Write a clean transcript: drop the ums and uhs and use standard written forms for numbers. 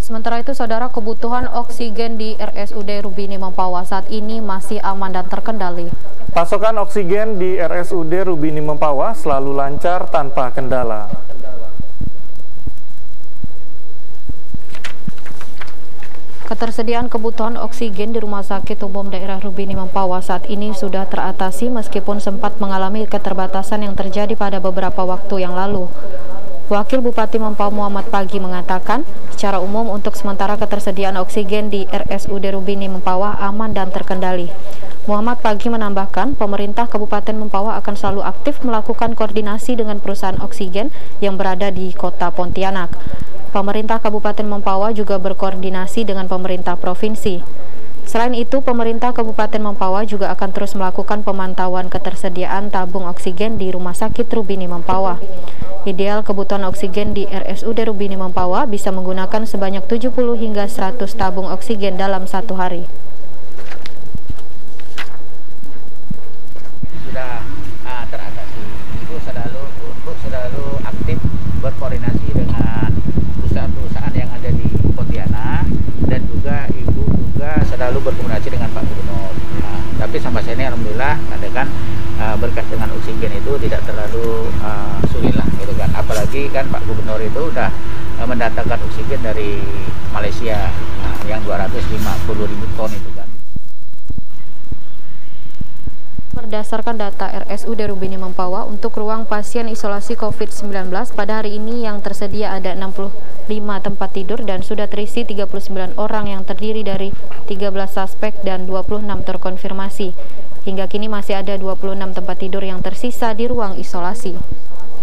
Sementara itu, saudara, kebutuhan oksigen di RSUD Rubini Mempawah saat ini masih aman dan terkendali. Pasokan oksigen di RSUD Rubini Mempawah selalu lancar tanpa kendala. Ketersediaan kebutuhan oksigen di Rumah Sakit Umum Daerah Rubini Mempawah saat ini sudah teratasi meskipun sempat mengalami keterbatasan yang terjadi pada beberapa waktu yang lalu. Wakil Bupati Mempawah Muhammad Pagi mengatakan, secara umum untuk sementara ketersediaan oksigen di RSUD Rubini Mempawah aman dan terkendali. Muhammad Pagi menambahkan, pemerintah Kabupaten Mempawah akan selalu aktif melakukan koordinasi dengan perusahaan oksigen yang berada di Kota Pontianak. Pemerintah Kabupaten Mempawah juga berkoordinasi dengan pemerintah provinsi. Selain itu, pemerintah Kabupaten Mempawah juga akan terus melakukan pemantauan ketersediaan tabung oksigen di Rumah Sakit Rubini Mempawah. Ideal kebutuhan oksigen di RSUD Rubini Mempawah bisa menggunakan sebanyak 70 hingga 100 tabung oksigen dalam satu hari. Sudah teratasi. Ibu selalu aktif berkoordinasi dengan perusahaan-perusahaan yang ada di Pontianak, dan juga Ibu juga selalu berkomunikasi dengan Pak Gubernur. Tapi sampai sini alhamdulillah ada kan berkat dengan oksigen itu tidak terlalu sulit lah gitu kan. Apalagi kan Pak Gubernur itu udah mendatangkan oksigen dari Malaysia yang 250.000 ton itu kan. Berdasarkan data RSUD Rubini Mempawah, untuk ruang pasien isolasi COVID-19 pada hari ini yang tersedia ada 65 tempat tidur dan sudah terisi 39 orang yang terdiri dari 13 suspek dan 26 terkonfirmasi. Hingga kini masih ada 26 tempat tidur yang tersisa di ruang isolasi.